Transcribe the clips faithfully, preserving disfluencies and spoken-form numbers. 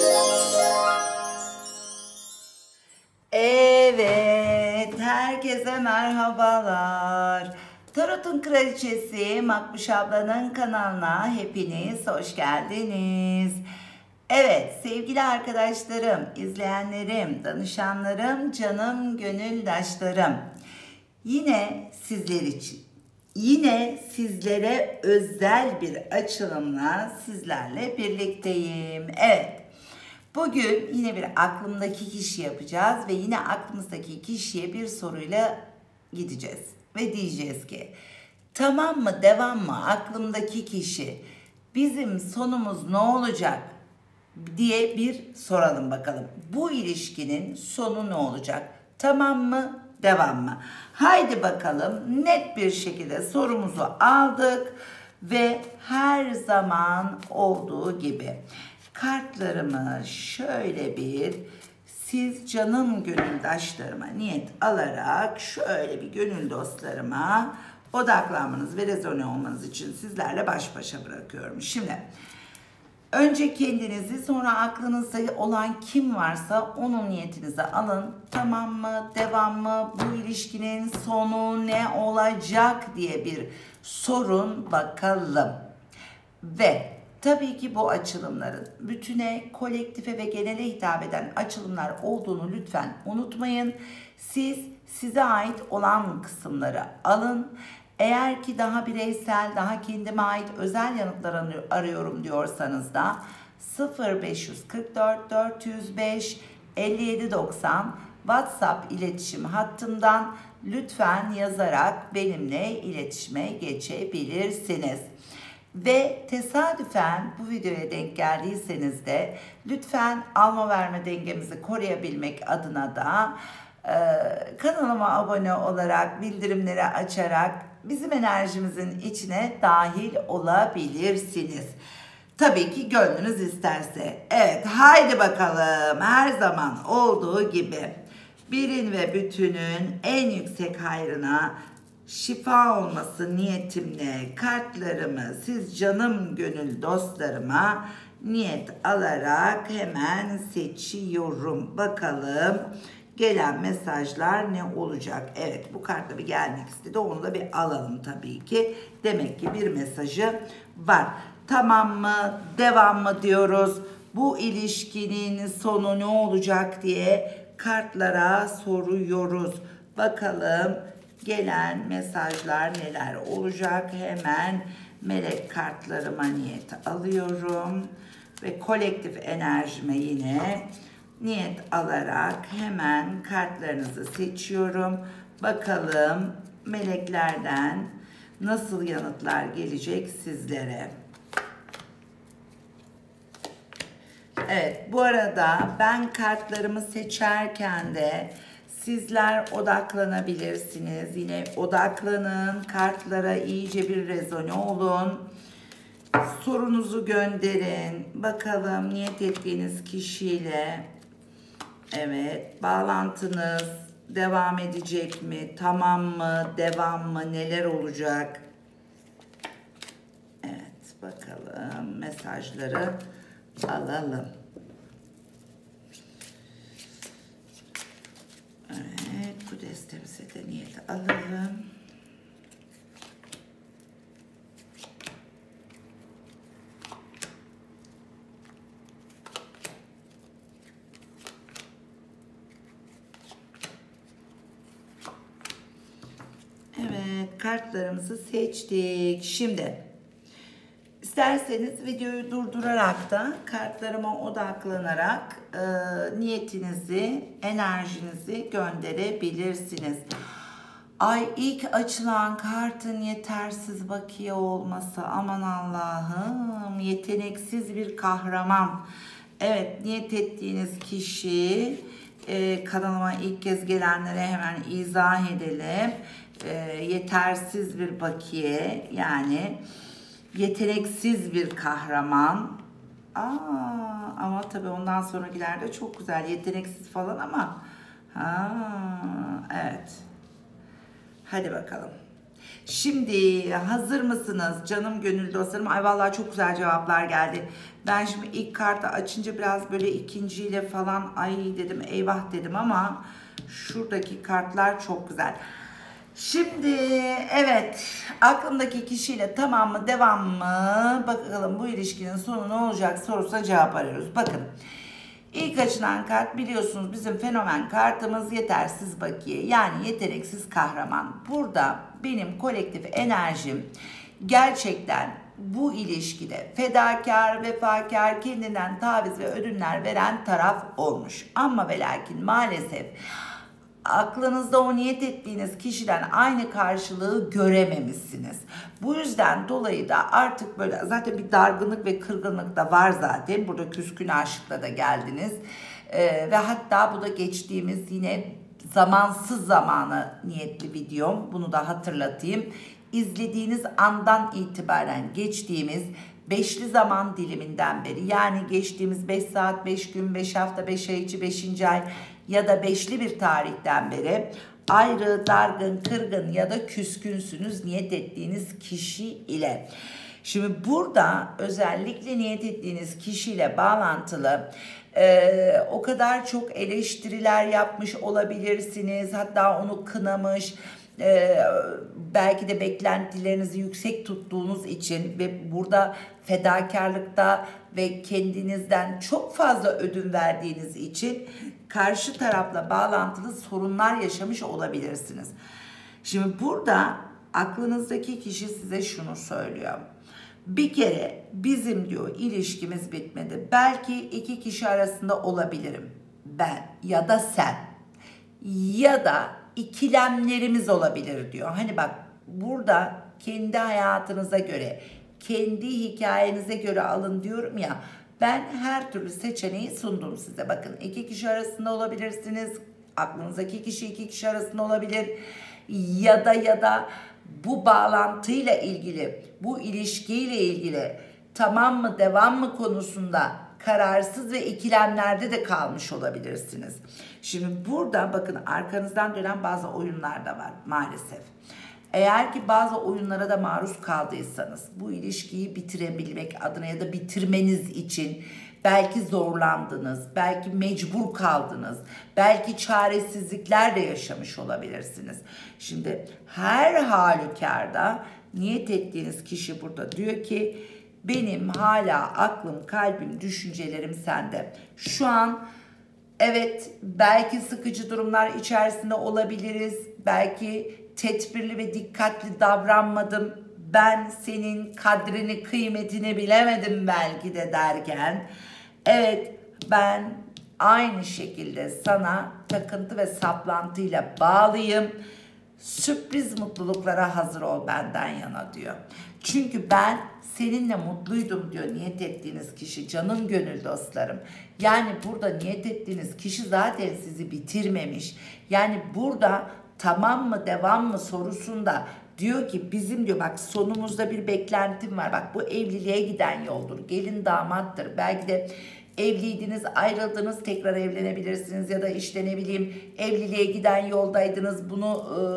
Evet, herkese merhabalar. Tarot'un Kraliçesi Makbuş ablanın kanalına hepiniz hoş geldiniz. Evet sevgili arkadaşlarım, izleyenlerim, danışanlarım, canım gönüldaşlarım. Yine sizler için, yine sizlere özel bir açılımla sizlerle birlikteyim. Evet. Bugün yine bir aklımdaki kişi yapacağız ve yine aklımızdaki kişiye bir soruyla gideceğiz. Ve diyeceğiz ki tamam mı, devam mı, aklımdaki kişi, bizim sonumuz ne olacak diye bir soralım bakalım. Bu ilişkinin sonu ne olacak? Tamam mı, devam mı? Haydi bakalım, net bir şekilde sorumuzu aldık ve her zaman olduğu gibi kartlarımı şöyle bir, siz canım gönüldaşlarıma niyet alarak şöyle bir gönül dostlarıma odaklanmanız ve rezone olmanız için sizlerle baş başa bırakıyorum. Şimdi önce kendinizi, sonra aklınızda olan kim varsa onun niyetinizi alın. Tamam mı, devam mı, bu ilişkinin sonu ne olacak diye bir sorun bakalım. Ve tabii ki bu açılımların bütüne, kolektife ve genele hitap eden açılımlar olduğunu lütfen unutmayın. Siz size ait olan kısımları alın. Eğer ki daha bireysel, daha kendime ait özel yanıtlar arıyorum diyorsanız da sıfır beş kırk dört dört yüz beş elli yedi doksan WhatsApp iletişim hattımdan lütfen yazarak benimle iletişime geçebilirsiniz. Ve tesadüfen bu videoya denk geldiyseniz de lütfen alma verme dengemizi koruyabilmek adına da e, kanalıma abone olarak, bildirimleri açarak bizim enerjimizin içine dahil olabilirsiniz. Tabii ki gönlünüz isterse. Evet, haydi bakalım, her zaman olduğu gibi birin ve bütünün en yüksek hayrına şifa olması niyetimle kartlarımı siz canım gönül dostlarıma niyet alarak hemen seçiyorum. Bakalım gelen mesajlar ne olacak? Evet, bu kartla bir gelmek istedi. Onu da bir alalım tabii ki. Demek ki bir mesajı var. Tamam mı, devam mı diyoruz. Bu ilişkinin sonu ne olacak diye kartlara soruyoruz. Bakalım gelen mesajlar neler olacak? Hemen melek kartlarıma niyet alıyorum. Ve kolektif enerjime yine niyet alarak hemen kartlarınızı seçiyorum. Bakalım meleklerden nasıl yanıtlar gelecek sizlere? Evet, bu arada ben kartlarımı seçerken de sizler odaklanabilirsiniz. Yine odaklanın, kartlara iyice bir rezone olun. Sorunuzu gönderin. Bakalım niyet ettiğiniz kişiyle, evet, bağlantınız devam edecek mi? Tamam mı? Devam mı? Neler olacak? Evet, bakalım mesajları alalım. Evet, bu destemize de niyet alalım. Evet, kartlarımızı seçtik. Şimdi İsterseniz videoyu durdurarak da kartlarıma odaklanarak e, niyetinizi, enerjinizi gönderebilirsiniz. Ay, ilk açılan kartın yetersiz bakiye olması, aman Allah'ım, yeteneksiz bir kahraman. Evet, niyet ettiğiniz kişi, e, kanalıma ilk kez gelenlere hemen izah edelim. E, yetersiz bir bakiye, yani yeteneksiz bir kahraman. Aa, ama tabii ondan sonrakilerde çok güzel, yeteneksiz falan ama ha, evet. Hadi bakalım. Şimdi hazır mısınız canım gönül dostlarım? Ay vallahi çok güzel cevaplar geldi. Ben şimdi ilk kartı açınca biraz böyle ikinciyle falan ay dedim, eyvah dedim ama şuradaki kartlar çok güzel. Şimdi evet, aklımdaki kişiyle tamam mı devam mı, bakalım bu ilişkinin sonu ne olacak sorusuna cevap arıyoruz. Bakın, ilk açılan kart biliyorsunuz bizim fenomen kartımız yetersiz bakiye, yani yeteneksiz kahraman. Burada benim kolektif enerjim gerçekten bu ilişkide fedakar, vefakar, kendinden taviz ve ödünler veren taraf olmuş. Ama ve lakin maalesef aklınızda o niyet ettiğiniz kişiden aynı karşılığı görememişsiniz. Bu yüzden dolayı da artık böyle zaten bir dargınlık ve kırgınlık da var zaten. Burada küskün aşıkla da geldiniz. Ee, ve hatta bu da geçtiğimiz yine zamansız zamanı niyetli videom. Bunu da hatırlatayım. İzlediğiniz andan itibaren geçtiğimiz beşli zaman diliminden beri, yani geçtiğimiz beş saat, beş gün, beş hafta, beş ay içi, beşinci ay ya da beşli bir tarihten beri ayrı, dargın, kırgın ya da küskünsünüz niyet ettiğiniz kişi ile. Şimdi burada özellikle niyet ettiğiniz kişiyle bağlantılı e, o kadar çok eleştiriler yapmış olabilirsiniz. Hatta onu kınamış, Ee, belki de beklentilerinizi yüksek tuttuğunuz için ve burada fedakarlıkta ve kendinizden çok fazla ödün verdiğiniz için karşı tarafla bağlantılı sorunlar yaşamış olabilirsiniz. Şimdi burada aklınızdaki kişi size şunu söylüyor. Bir kere bizim diyor ilişkimiz bitmedi. Belki iki kişi arasında olabilirim ben ya da sen ya da ikilemlerimiz olabilir diyor. Hani bak, burada kendi hayatınıza göre, kendi hikayenize göre alın diyorum ya. Ben her türlü seçeneği sundum size. Bakın, iki kişi arasında olabilirsiniz. Aklınızdaki kişi iki kişi arasında olabilir. Ya da ya da bu bağlantıyla ilgili, bu ilişkiyle ilgili tamam mı devam mı konusunda kararsız ve ikilemlerde de kalmış olabilirsiniz. Şimdi burada bakın, arkanızdan dönen bazı oyunlar da var maalesef. Eğer ki bazı oyunlara da maruz kaldıysanız, bu ilişkiyi bitirebilmek adına ya da bitirmeniz için belki zorlandınız, belki mecbur kaldınız, belki çaresizlikler de yaşamış olabilirsiniz. Şimdi her halükarda niyet ettiğiniz kişi burada diyor ki, benim hala aklım, kalbim, düşüncelerim sende. Şu an evet, belki sıkıcı durumlar içerisinde olabiliriz. Belki tedbirli ve dikkatli davranmadım. Ben senin kadrini, kıymetini bilemedim belki de derken. Evet, ben aynı şekilde sana takıntı ve saplantıyla bağlıyım. Sürpriz mutluluklara hazır ol benden yana diyor. Çünkü ben seninle mutluydum diyor niyet ettiğiniz kişi, canım gönül dostlarım. Yani burada niyet ettiğiniz kişi zaten sizi bitirmemiş. Yani burada tamam mı devam mı sorusunda diyor ki bizim diyor bak sonumuzda bir beklentim var. Bak, bu evliliğe giden yoldur. Gelin damattır. Belki de evliydiniz, ayrıldınız, tekrar evlenebilirsiniz ya da işte ne bileyim evliliğe giden yoldaydınız, bunu e,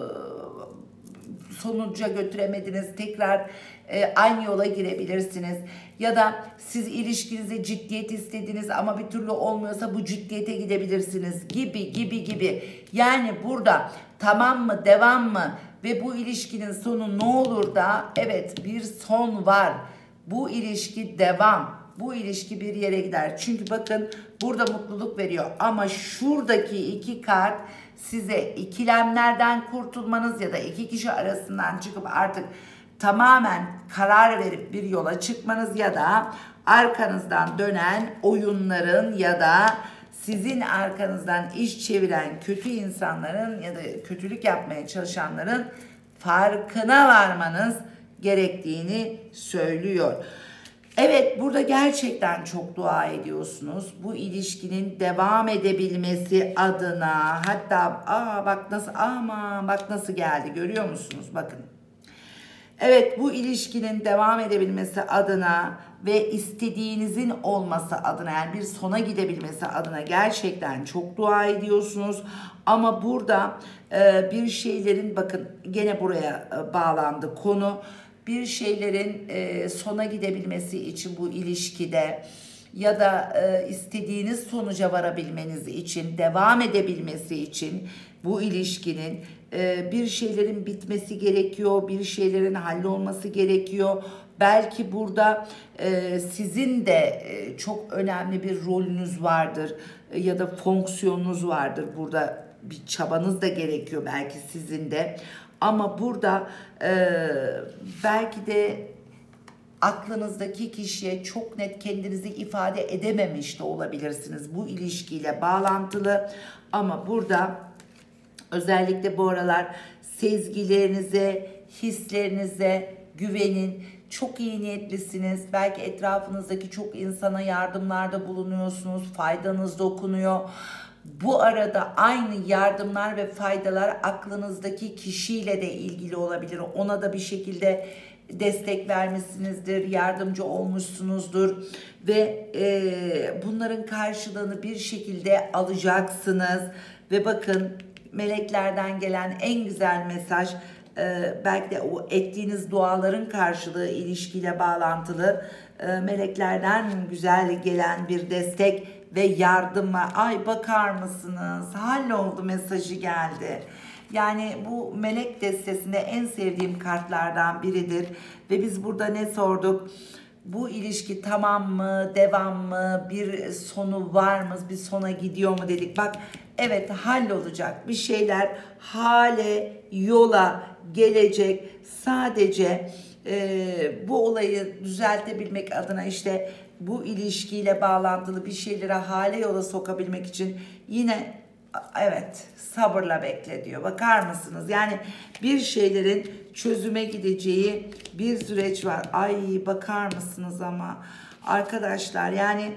sonuca götüremediniz, tekrar e, aynı yola girebilirsiniz. Ya da siz ilişkinize ciddiyet istediniz ama bir türlü olmuyorsa bu ciddiyete gidebilirsiniz gibi gibi gibi. Yani burada tamam mı devam mı ve bu ilişkinin sonu ne olur da evet bir son var. Bu ilişki devam. Bu ilişki bir yere gider. Çünkü bakın, burada mutluluk veriyor. Ama şuradaki iki kart size ikilemlerden kurtulmanız ya da iki kişi arasından çıkıp artık tamamen karar verip bir yola çıkmanız ya da arkanızdan dönen oyunların ya da sizin arkanızdan iş çeviren kötü insanların ya da kötülük yapmaya çalışanların farkına varmanız gerektiğini söylüyor. Evet, burada gerçekten çok dua ediyorsunuz. Bu ilişkinin devam edebilmesi adına. Hatta aa bak nasıl, aman bak nasıl geldi, görüyor musunuz? Bakın. Evet, bu ilişkinin devam edebilmesi adına ve istediğinizin olması adına, yani bir sona gidebilmesi adına gerçekten çok dua ediyorsunuz. Ama burada e, bir şeylerin, bakın gene buraya e, bağlandı konu, bir şeylerin e, sona gidebilmesi için bu ilişkide ya da e, istediğiniz sonuca varabilmeniz için, devam edebilmesi için bu ilişkinin e, bir şeylerin bitmesi gerekiyor, bir şeylerin hallolması gerekiyor. Belki burada e, sizin de e, çok önemli bir rolünüz vardır e, ya da fonksiyonunuz vardır. Burada bir çabanız da gerekiyor belki sizin de. Ama burada e, belki de aklınızdaki kişiye çok net kendinizi ifade edememiş de olabilirsiniz bu ilişkiyle bağlantılı. Ama burada özellikle bu aralar sezgilerinize, hislerinize güvenin. Çok iyi niyetlisiniz. Belki etrafınızdaki çok insana yardımlarda bulunuyorsunuz. Faydanız dokunuyor. Bu arada aynı yardımlar ve faydalar aklınızdaki kişiyle de ilgili olabilir. Ona da bir şekilde destek vermişsinizdir, yardımcı olmuşsunuzdur ve e, bunların karşılığını bir şekilde alacaksınız. Ve bakın, meleklerden gelen en güzel mesaj, e, belki de o ettiğiniz duaların karşılığı ilişkiyle bağlantılı, e, meleklerden güzel gelen bir destek ve yardım var. Ay, bakar mısınız? Halloldu mesajı geldi. Yani bu melek destesinde en sevdiğim kartlardan biridir. Ve biz burada ne sorduk? Bu ilişki tamam mı, devam mı, bir sonu var mı, bir sona gidiyor mu dedik. Bak, evet, hallolacak bir şeyler hale, yola gelecek. Sadece e, bu olayı düzeltebilmek adına, işte bu ilişkiyle bağlantılı bir şeyleri hale, yola sokabilmek için yine evet, sabırla bekle diyor. Bakar mısınız? Yani bir şeylerin çözüme gideceği bir süreç var. Ay, bakar mısınız ama arkadaşlar, yani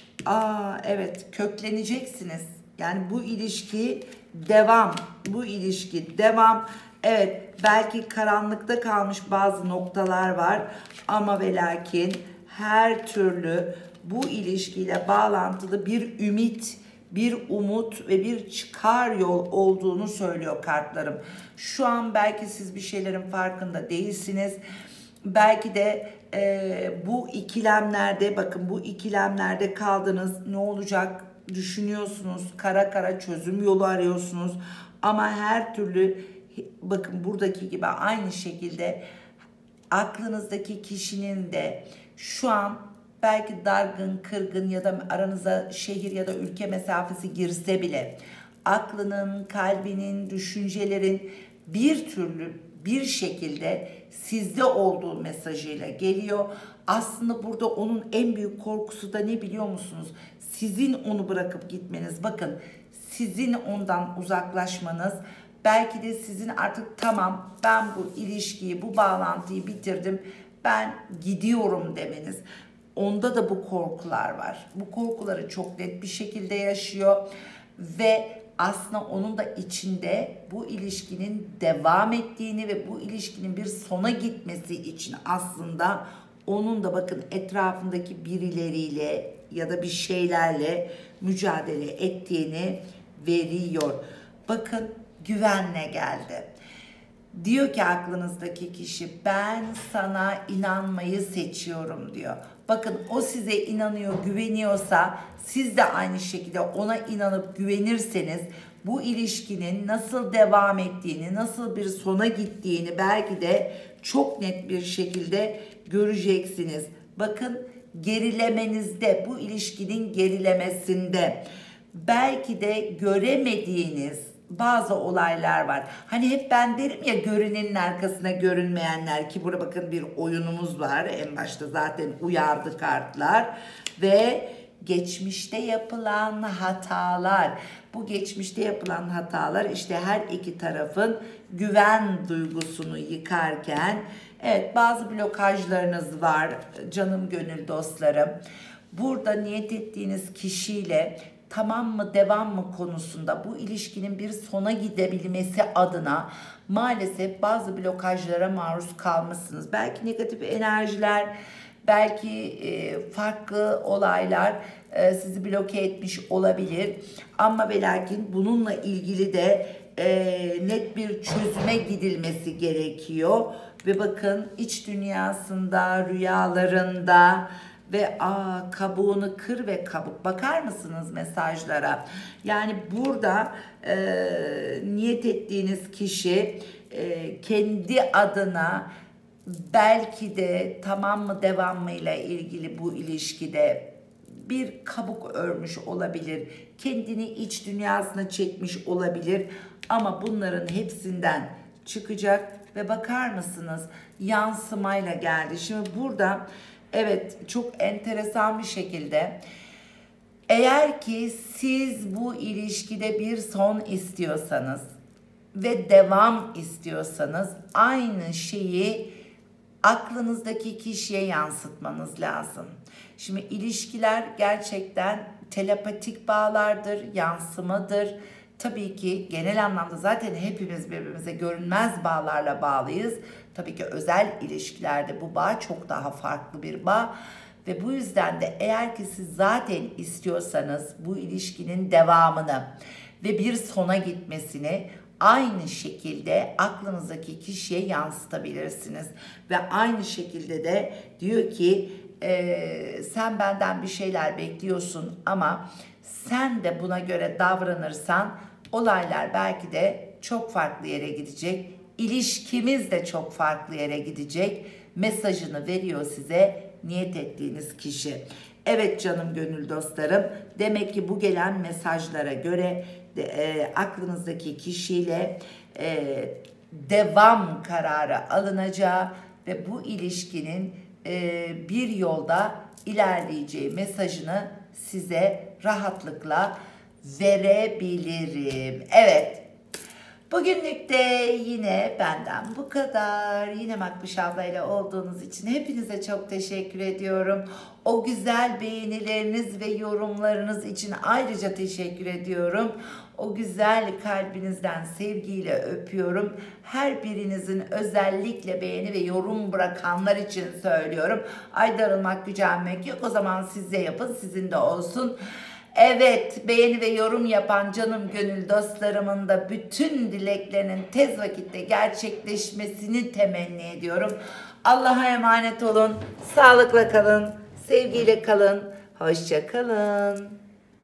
aa evet, kökleneceksiniz. Yani bu ilişki devam. Bu ilişki devam. Evet, belki karanlıkta kalmış bazı noktalar var ama ve lakin her türlü bu ilişkiyle bağlantılı bir ümit, bir umut ve bir çıkar yol olduğunu söylüyor kartlarım. Şu an belki siz bir şeylerin farkında değilsiniz. Belki de e, bu ikilemlerde, bakın bu ikilemlerde kaldınız. Ne olacak düşünüyorsunuz. Kara kara çözüm yolu arıyorsunuz. Ama her türlü, bakın buradaki gibi aynı şekilde aklınızdaki kişinin de şu an belki dargın, kırgın ya da aranıza şehir ya da ülke mesafesi girse bile aklının, kalbinin, düşüncelerin bir türlü bir şekilde sizde olduğu mesajıyla geliyor. Aslında burada onun en büyük korkusu da ne biliyor musunuz? Sizin onu bırakıp gitmeniz. Bakın, sizin ondan uzaklaşmanız. Belki de sizin artık tamam, ben bu ilişkiyi, bu bağlantıyı bitirdim, ben gidiyorum demeniz. Onda da bu korkular var. Bu korkuları çok net bir şekilde yaşıyor ve aslında onun da içinde bu ilişkinin devam ettiğini ve bu ilişkinin bir sona gitmesi için aslında onun da bakın etrafındaki birileriyle ya da bir şeylerle mücadele ettiğini veriyor. Bakın, güvenle geldi. Diyor ki aklınızdaki kişi, ben sana inanmayı seçiyorum diyor. Bakın, o size inanıyor, güveniyorsa siz de aynı şekilde ona inanıp güvenirseniz bu ilişkinin nasıl devam ettiğini, nasıl bir sona gittiğini belki de çok net bir şekilde göreceksiniz. Bakın, gerilemenizde, bu ilişkinin gerilemesinde belki de göremediğiniz bazı olaylar var. Hani hep ben derim ya, görünenin arkasına görünmeyenler, ki burada bakın bir oyunumuz var. En başta zaten uyardı kartlar ve geçmişte yapılan hatalar. Bu geçmişte yapılan hatalar işte her iki tarafın güven duygusunu yıkarken, evet, bazı blokajlarınız var canım gönül dostlarım. Burada niyet ettiğiniz kişiyle tamam mı devam mı konusunda bu ilişkinin bir sona gidebilmesi adına maalesef bazı blokajlara maruz kalmışsınız. Belki negatif enerjiler, belki e, farklı olaylar e, sizi bloke etmiş olabilir. Ama ve lakin bununla ilgili de e, net bir çözüme gidilmesi gerekiyor. Ve bakın iç dünyasında, rüyalarında ve aa kabuğunu kır ve kabuk, bakar mısınız mesajlara? Yani burada e, niyet ettiğiniz kişi e, kendi adına belki de tamam mı devam mı ile ilgili bu ilişkide bir kabuk örmüş olabilir. Kendini iç dünyasına çekmiş olabilir. Ama bunların hepsinden çıkacak ve bakar mısınız yansımayla geldi. Şimdi burada evet çok enteresan bir şekilde eğer ki siz bu ilişkide bir son istiyorsanız ve devam istiyorsanız aynı şeyi aklınızdaki kişiye yansıtmanız lazım. Şimdi ilişkiler gerçekten telepatik bağlardır, yansımadır. Tabii ki genel anlamda zaten hepimiz birbirimize görünmez bağlarla bağlıyız. Tabii ki özel ilişkilerde bu bağ çok daha farklı bir bağ. Ve bu yüzden de eğer ki siz zaten istiyorsanız bu ilişkinin devamını ve bir sona gitmesini aynı şekilde aklınızdaki kişiye yansıtabilirsiniz. Ve aynı şekilde de diyor ki e, sen benden bir şeyler bekliyorsun ama sen de buna göre davranırsan olaylar belki de çok farklı yere gidecek. İlişkimiz de çok farklı yere gidecek mesajını veriyor size niyet ettiğiniz kişi. Evet canım gönül dostlarım, demek ki bu gelen mesajlara göre de, e, aklınızdaki kişiyle e, devam kararı alınacağı ve bu ilişkinin e, bir yolda ilerleyeceği mesajını size rahatlıkla verebilirim. Evet. Bugünlük de yine benden bu kadar. Yine Makbuş ablayla olduğunuz için hepinize çok teşekkür ediyorum. O güzel beğenileriniz ve yorumlarınız için ayrıca teşekkür ediyorum. O güzel kalbinizden sevgiyle öpüyorum. Her birinizin özellikle beğeni ve yorum bırakanlar için söylüyorum. Ay darılmak, gücenmek yok. O zaman siz de yapın, sizin de olsun. Evet, beğeni ve yorum yapan canım gönül dostlarımın da bütün dileklerinin tez vakitte gerçekleşmesini temenni ediyorum. Allah'a emanet olun, sağlıkla kalın, sevgiyle kalın, hoşça kalın.